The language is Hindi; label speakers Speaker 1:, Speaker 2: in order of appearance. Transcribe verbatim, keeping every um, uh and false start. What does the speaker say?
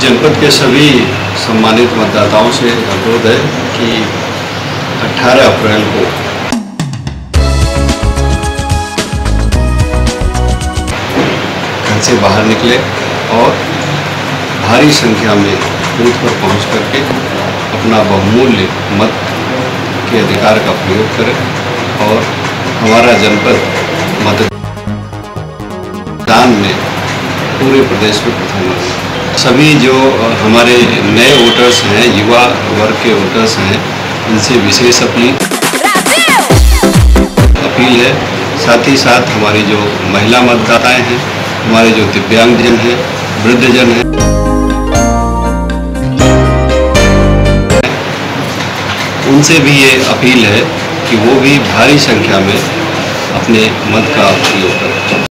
Speaker 1: जनपद के सभी सम्मानित मतदाताओं से अनुरोध है कि अठारह अप्रैल को घर से बाहर निकले और भारी संख्या में बूथ पर पहुंच करके अपना बहुमूल्य मत के अधिकार का प्रयोग करें और हमारा जनपद मतदान में पूरे प्रदेश में प्रथम है। सभी जो हमारे नए वोटर्स हैं, युवा वर्ग के वोटर्स हैं, इनसे विशेष अपील अपील है। साथ ही साथ हमारी जो महिला मतदाताएं हैं, हमारे जो दिव्यांगजन हैं, वृद्धजन हैं, उनसे भी ये अपील है कि वो भी भारी संख्या में अपने मत का प्रयोग करें।